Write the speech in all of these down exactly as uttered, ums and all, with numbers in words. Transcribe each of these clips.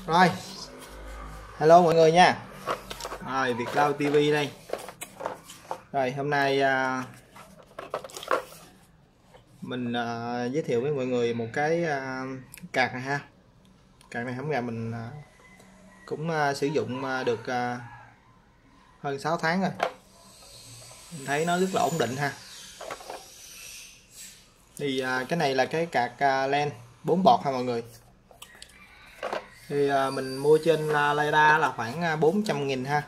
Rồi, hello mọi người nha. Rồi, Việt Lao ti vi đây. Rồi, hôm nay à, mình à, giới thiệu với mọi người một cái à, card này ha. Card này hôm nay mình à, cũng à, sử dụng à, được à, hơn sáu tháng rồi. Mình thấy nó rất là ổn định ha. Thì à, cái này là cái card à, len bốn bọt ha mọi người. Thì à, mình mua trên à, Lazada là khoảng à, bốn trăm nghìn ha.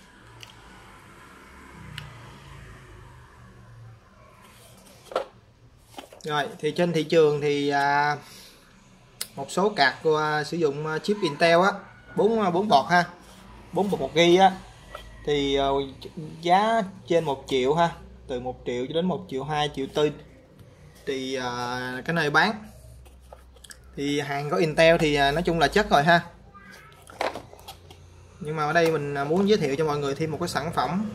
Rồi thì trên thị trường thì à, một số card của, à, sử dụng à, chip Intel á, bốn bốn bọt ha, bốn bọt một gi á, thì à, giá trên một triệu ha, từ một triệu cho đến một triệu hai, triệu tư thì à, cái nơi bán. Thì hàng có Intel thì à, nói chung là chất rồi ha. Nhưng mà ở đây mình muốn giới thiệu cho mọi người thêm một cái sản phẩm.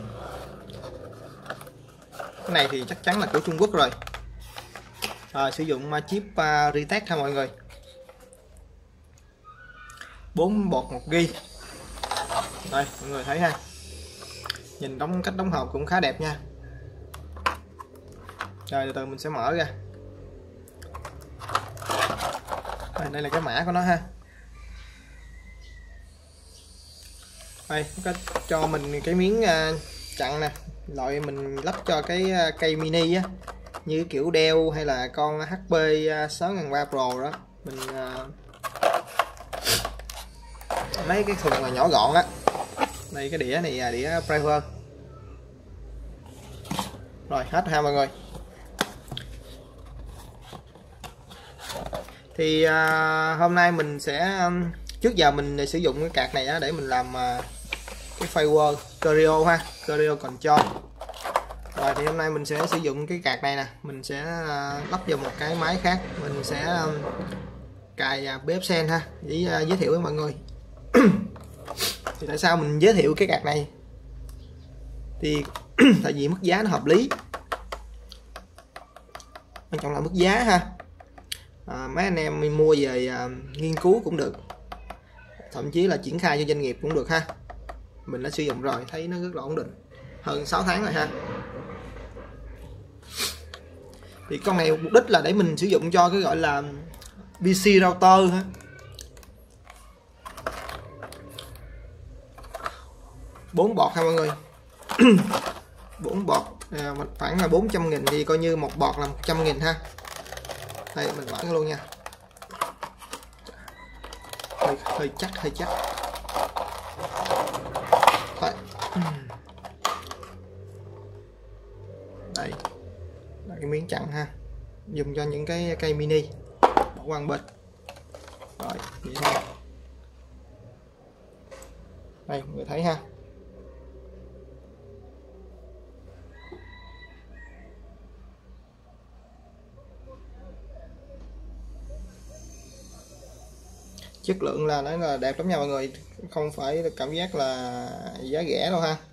Cái này thì chắc chắn là của Trung Quốc rồi. À, sử dụng chip uh, Ritek ha mọi người, bốn bọt một gi. Đây mọi người thấy ha, nhìn đóng cách đóng hộp cũng khá đẹp nha. Rồi từ từ mình sẽ mở ra. Đây, đây là cái mã của nó ha. Đây có cho mình cái miếng uh, chặn nè, loại mình lắp cho cái uh, cây mini á, như kiểu Dell hay là con hát pê sáu nghìn ba Pro đó. Mình uh, mấy cái thùng là nhỏ gọn á. Đây cái đĩa này là đĩa Priver. Rồi hết ha mọi người. Thì uh, hôm nay mình sẽ um, trước giờ mình sử dụng cái card này á, để mình làm uh, cái firewall Creo ha, Creo Control. Rồi thì hôm nay mình sẽ sử dụng cái card này nè, mình sẽ uh, lắp vào một cái máy khác, mình sẽ um, cài uh, bê ép Sen ha, để uh, giới thiệu với mọi người. Thì tại sao mình giới thiệu cái card này? Thì tại vì mức giá nó hợp lý, quan trọng là mức giá ha. À, mấy anh em mình mua về à, nghiên cứu cũng được, thậm chí là triển khai cho doanh nghiệp cũng được ha. Mình đã sử dụng rồi, thấy nó rất là ổn định, hơn sáu tháng rồi ha. Thì con này mục đích là để mình sử dụng cho cái gọi là pê xê router ha. Bốn bọt ha mọi người. Bốn bọt à, khoảng là bốn trăm nghìn, thì coi như một bọt là một trăm nghìn ha. Đây mình mở luôn nha. Hơi, hơi chắc, hơi chắc. Đây. Đây là cái miếng chặn ha, dùng cho những cái cây mini, bỏ qua bên. Rồi vậy thôi. Đây mọi người thấy ha. Chất lượng là nó là đẹp lắm nha mọi người, không phải cảm giác là giá rẻ đâu ha.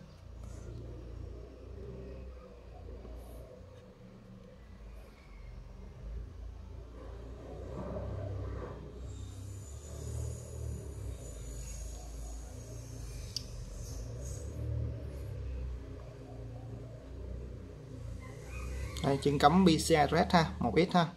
Đây, chân cắm pê xê i address ha, một ít ha.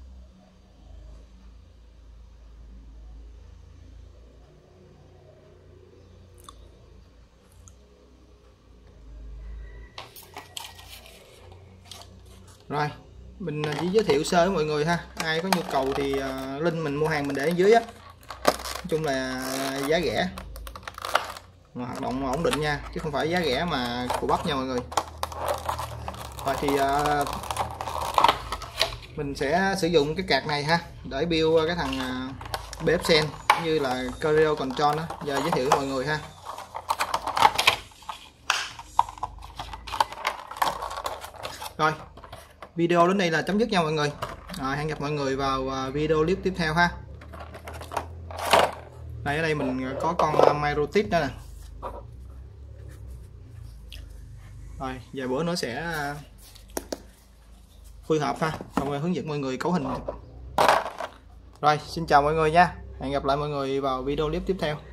Rồi mình chỉ giới thiệu sơ với mọi người ha, ai có nhu cầu thì uh, link mình mua hàng mình để ở dưới á. Nói chung là giá rẻ mà hoạt động ổn định nha, chứ không phải giá rẻ mà cù bắp nha mọi người. Rồi thì uh, mình sẽ sử dụng cái card này ha, để build cái thằng uh, bê ép Sen cũng như là Creo Control đó. Giờ giới thiệu với mọi người ha. Rồi video đến đây là chấm dứt nha mọi người. À, hẹn gặp mọi người vào video clip tiếp theo ha. Đây ở đây mình có con Myrotic đó nè. Rồi vài bữa nữa sẽ phối hợp ha, xong rồi hướng dẫn mọi người cấu hình. Rồi xin chào mọi người nha. Hẹn gặp lại mọi người vào video clip tiếp theo.